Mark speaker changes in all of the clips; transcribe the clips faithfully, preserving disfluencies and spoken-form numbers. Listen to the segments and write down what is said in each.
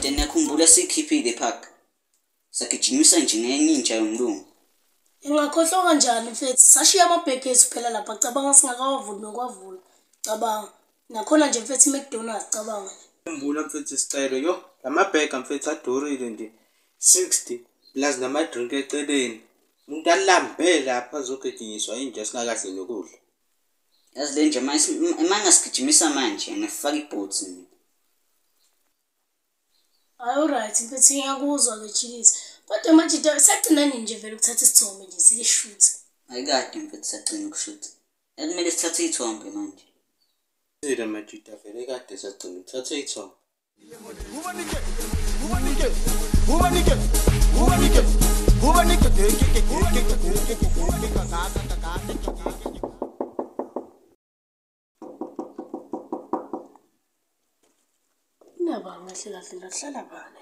Speaker 1: Majita niyakhumbula sikhiphile park. Sagijimisa nje ngenye inja yomlungu.
Speaker 2: Ingakhohlwa kanjani mfethu? Sashiya amabheki ethu phela lapha. Cabanga singakawavuli nokwavula. Cabanga. Nakhona nje mfethu iMcDonald's cabanga.
Speaker 3: Ngikhumbula mfethu isicelo yo. Lamabheki mfethu adurile nje. sixty plus nama drink eceleni. Umuntu alambe lapha azogijinyiswa inja singakahle nokudla.
Speaker 1: Yazi le nje manje emanga sigijimisa manje ngifaka iboots mina.
Speaker 2: All right mfethu ngiyakuzwa ke Chilisi. Kodwa Majita sagcina nini nje vele ukuthatha isithombe nje sike shoot.
Speaker 1: Ayikade mfethu sagcina ukushoot. Ekumele sithathe ithombe manje.
Speaker 3: Sira Majita vele kade sagcina ukuthatha ithombe.
Speaker 4: Ubanike ubanike ubanike ubanike ubanike
Speaker 2: Naba ngahle kahle lahlala bana.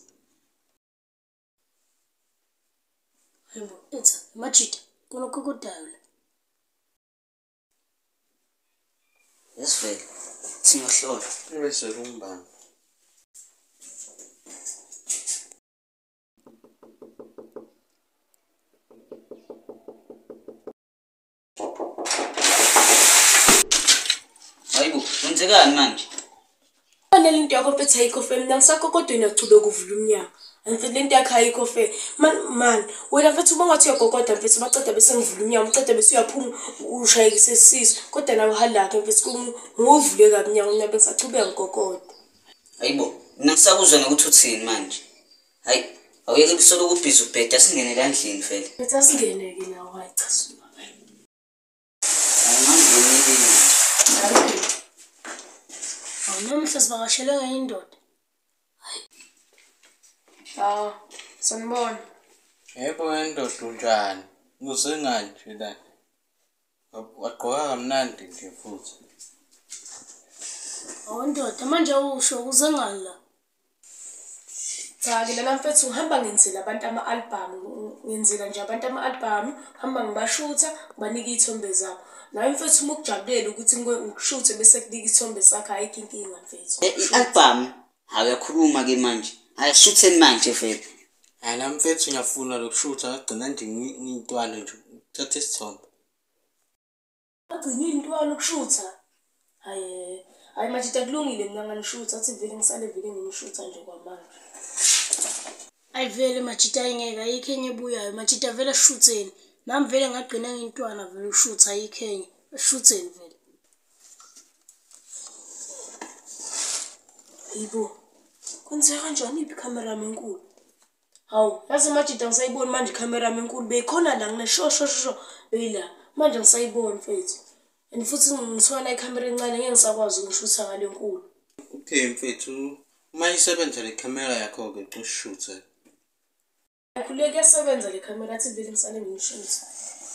Speaker 2: Hayibo, etha Majita kuno kokodayo la.
Speaker 1: Yesivele. Singohlola.
Speaker 3: Bese kumbanga.
Speaker 1: Hayibo, kwenzekani manje?
Speaker 2: Fanele into yakho mfethu ayikhofe mina ngisakokodweni akuchube ukuvula umnyango. Mfethu lento yakho ayikhofe. Man man, wena mfethu ubongathi uyagogoda mfethu baceda bese ngivula umnyango, uceda bese uyaphuma ushayekise isisu. Kodwa nawe halakhe mfethu nguvule kabi umnyango mina bengisachubeka ngogogoda.
Speaker 1: Hayibo, mina ngisakuzwa nokuthi uthini manje. Hayi, awuyeke kusolo kubhizi ubheda singene landlini vele.
Speaker 2: Mfethu asingene ke nawe hayi cha suma.
Speaker 1: Angangeni.
Speaker 2: Awunamuhla sivakashele ngenye indoda. Hayi. Ah, sanibona.
Speaker 3: Yebo endoda unjani? Usenganje la. Waqoka kamnandi nje futhi.
Speaker 2: Awundoda manje usho kuze ngani la? Cha ke lana mfethu ngihamba ngenzela abantu ama-album, ngenzela nje abantu ama-album, hamba ngibashutha, ngibanike iy'thombe zabo. Nawe mfethu uma ukujabulela ukuthi ngikushuthe bese kunika isithombe sakho ayikho inkinga mfethu.
Speaker 1: I-album akakhuluma ke manje. Ayishutheni manje vele.
Speaker 3: Hayi nami mfethu ngiyafuna lokushutha agcina nje ngintwana nje uthathe isithombe.
Speaker 2: Agcina intwana ukushutha. Hayi, hayi Majita kulungile mina nganishutha athi vele ngisale vele ngimshutha nje kwamanje. Ayi vele Majita ayingeke ayikho enye ebuyayo. Majita vele shutheni. Nami vele ngagcina ngintwana vele ushutha ayikho enye. Shutheni vele. Yibo. Kwenzeka kanjani iphi camera enkulu? Hawu, yazi Majita ngisayibona manje camera enkulu beyikhona la ngisho sho sho beyila. Manje ngisayibona mfethu. And futhi ngithona icamera encane ngeke ngisakwazi ukushutha ngale nkulu.
Speaker 3: Okay mfethu, uma isebenza le camera yakho ke ushuthe.
Speaker 2: Akhuleke yasebenza le camera athi vele ngisale ngishutha.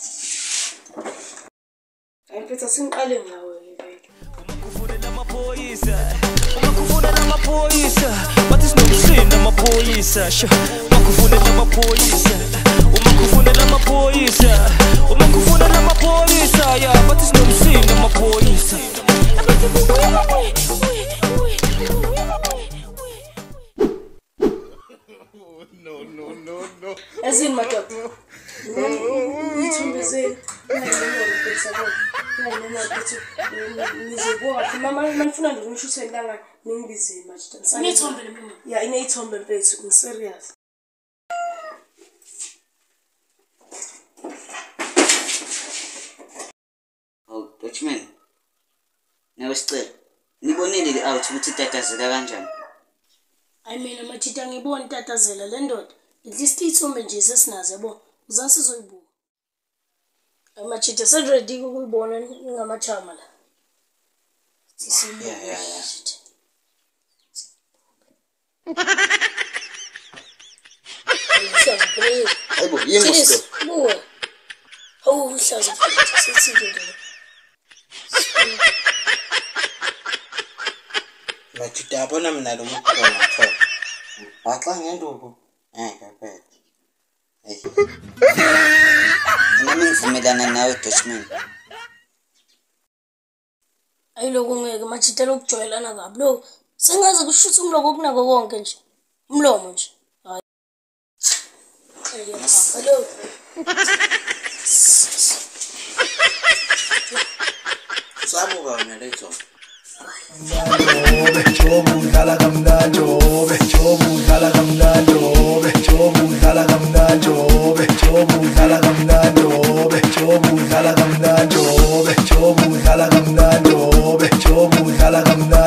Speaker 2: Hayi mfethu asingiqale ngawe vele.
Speaker 4: Umakufunela amaphoyisa, umakufunela amaphoyisa, bathi sinomsini amaphoyisa, sho. Umakufunela amaphoyisa, umakufunela amaphoyisa, umakufunela amaphoyisa, ya bathi sinomsini amaphoyisa. No no no no.
Speaker 2: Yazini madoda. Ngithombe zeni. Hayi noma ngifisa bona. Hayi noma ukuthi ngizobona mama manifuna nje ngishuthe la ningibize Majita. Ngithombe le mama. Ya ineyithombe mfethu ngiserious.
Speaker 1: Oh, Dutchman. Nawe sicela. Nibonile le out ukuthi itatazela kanjani?
Speaker 2: Hayi mina Majita ngibona itatazela le ndoda. At least ithombe nje sesinaze yabo. Uzansi sizoyibuka. Majita senready ukuyibona ngamachama la. Sisibuka.
Speaker 1: Yeah, yeah, yeah. Hayibo, yingosi lo.
Speaker 2: Buwe. Hawu uhlaza sithi nje.
Speaker 3: Majita yabona mina lo muntu ngithola. Baxa ngenduku. Eh phela. Hey.
Speaker 1: Mina ngivumelana nawe Dutchman.
Speaker 2: Ayiloko ngeke Majita lokujwayelana kabi lo. Sengaze kushutha umloko kunako konke nje. umlomo nje. Hayi. Hello.
Speaker 3: Samuka wena letho.
Speaker 5: Jobe, jobe, udlala kamnandi, jobe, jobe, udlala kamnandi, jobe, jobe, udlala kamnandi, jobe, jobe, udlala kamnandi, jobe, jobe, udlala kamnandi, jobe, jobe, udlala kamnandi, jobe, jobe, udlala kamnandi.